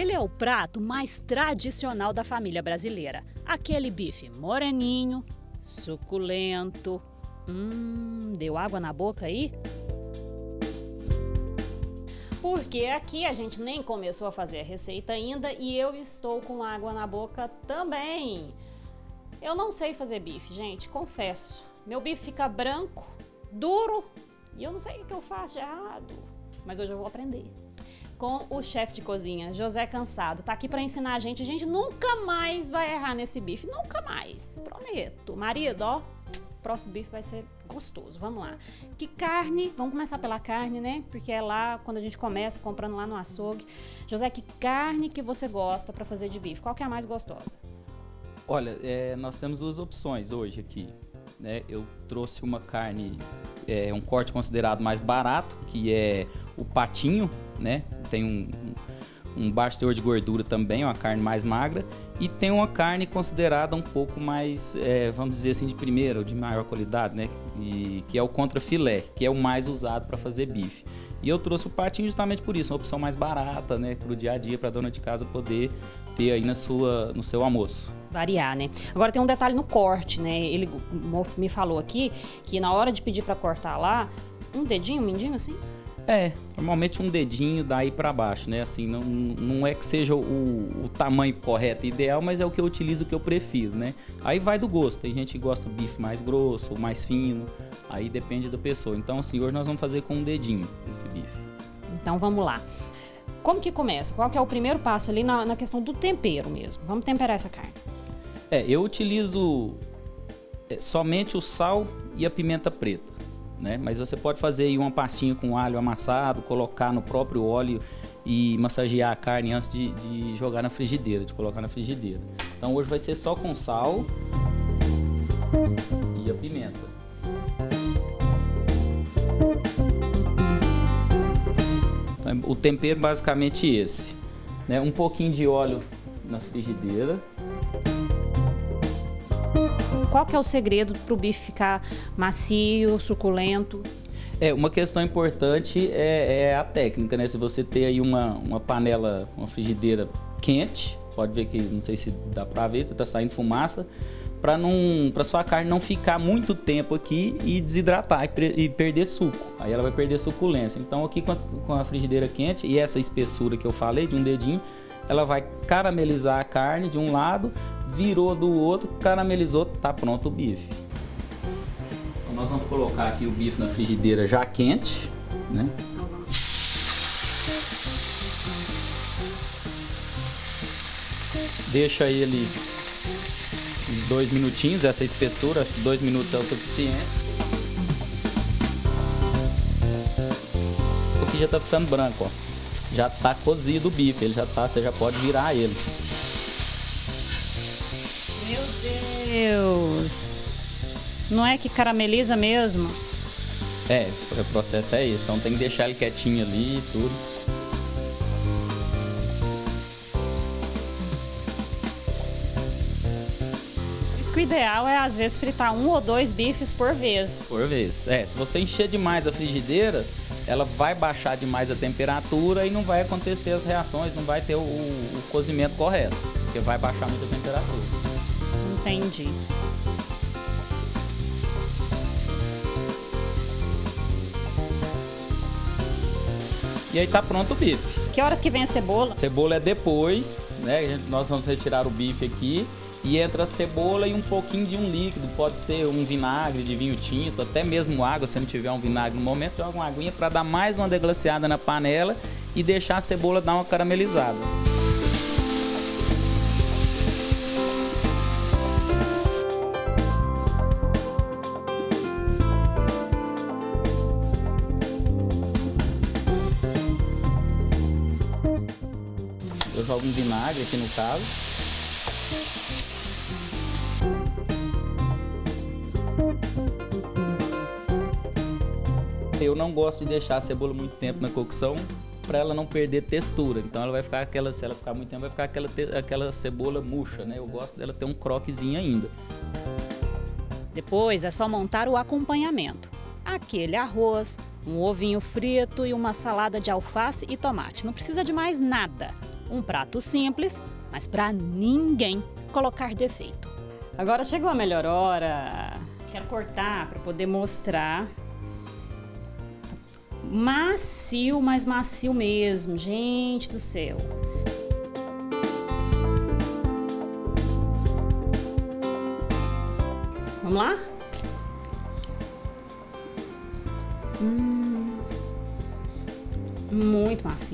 Ele é o prato mais tradicional da família brasileira. Aquele bife moreninho, suculento. Deu água na boca aí? Porque aqui a gente nem começou a fazer a receita ainda e eu estou com água na boca também. Eu não sei fazer bife, gente, confesso. Meu bife fica branco, duro e eu não sei o que eu faço de errado. Mas hoje eu vou aprender. Com o chefe de cozinha, José Cansado, tá aqui para ensinar a gente. A gente nunca mais vai errar nesse bife, nunca mais, prometo. Marido, ó, o próximo bife vai ser gostoso, vamos lá. Que carne, vamos começar pela carne, né? Porque é lá, quando a gente começa comprando lá no açougue. José, que carne que você gosta para fazer de bife? Qual que é a mais gostosa? Olha, nós temos duas opções hoje aqui, né? Eu trouxe uma carne, um corte considerado mais barato, que é o patinho, né? Tem um baixo teor de gordura também, uma carne mais magra. E tem uma carne considerada um pouco mais, vamos dizer assim, de primeira ou de maior qualidade, né? Que é o contrafilé, que é o mais usado para fazer bife. E eu trouxe o patinho justamente por isso, uma opção mais barata, né? Para o dia a dia, para a dona de casa poder ter aí no seu almoço. Variar, né? Agora tem um detalhe no corte, né? Ele me falou aqui que na hora de pedir para cortar lá, um dedinho, um mindinho assim? Normalmente um dedinho daí para baixo, né? Assim, não é que seja o tamanho correto e ideal, mas é o que eu utilizo, o que eu prefiro, né? Aí vai do gosto, tem gente que gosta do bife mais grosso, mais fino, aí depende da pessoa. Então, assim, hoje nós vamos fazer com um dedinho esse bife. Então, vamos lá. Como que começa? Qual que é o primeiro passo ali na questão do tempero mesmo? Vamos temperar essa carne. Eu utilizo somente o sal e a pimenta preta, né? Mas você pode fazer aí uma pastinha com alho amassado, colocar no próprio óleo e massagear a carne antes de jogar na frigideira, de colocar na frigideira. Então hoje vai ser só com sal e a pimenta. Então, o tempero basicamente esse, né? Um pouquinho de óleo na frigideira. Qual que é o segredo para o bife ficar macio, suculento? Uma questão importante é a técnica, né? Se você ter aí uma panela, uma frigideira quente, pode ver que, não sei se dá para ver, tá saindo fumaça, para sua carne não ficar muito tempo aqui e desidratar e perder suco. Aí ela vai perder suculência. Então aqui com a frigideira quente e essa espessura que eu falei, de um dedinho, ela vai caramelizar a carne de um lado, virou do outro, caramelizou, tá pronto o bife. Então nós vamos colocar aqui o bife na frigideira já quente, né? Deixa ele uns 2 minutinhos, essa espessura, 2 minutos é o suficiente. Aqui já tá ficando branco, ó. Já tá cozido o bife, você já pode virar ele. Meu Deus! Não é que carameliza mesmo? O processo é esse, então tem que deixar ele quietinho ali e tudo. Isso que o ideal é às vezes fritar 1 ou 2 bifes por vez. Por vez, se você encher demais a frigideira, ela vai baixar demais a temperatura e não vai acontecer as reações, não vai ter o cozimento correto, porque vai baixar muito a temperatura. Entendi. E aí tá pronto o bife. Que horas que vem a cebola? Cebola é depois, né? Nós vamos retirar o bife aqui e entra a cebola e um pouquinho de um líquido. Pode ser um vinagre de vinho tinto, até mesmo água, se não tiver um vinagre no momento, joga uma aguinha para dar mais uma deglaciada na panela e deixar a cebola dar uma caramelizada. Eu jogo um vinagre aqui no caso. Eu não gosto de deixar a cebola muito tempo na cocção para ela não perder textura. Então ela vai ficar se ela ficar muito tempo, vai ficar aquela cebola murcha, né? Eu gosto dela ter um croquezinho ainda. Depois é só montar o acompanhamento. Aquele arroz, um ovinho frito e uma salada de alface e tomate. Não precisa de mais nada. Um prato simples, mas para ninguém colocar defeito. Agora chegou a melhor hora. Quero cortar para poder mostrar. Macio, mas macio mesmo, gente do céu. Vamos lá? Muito macio.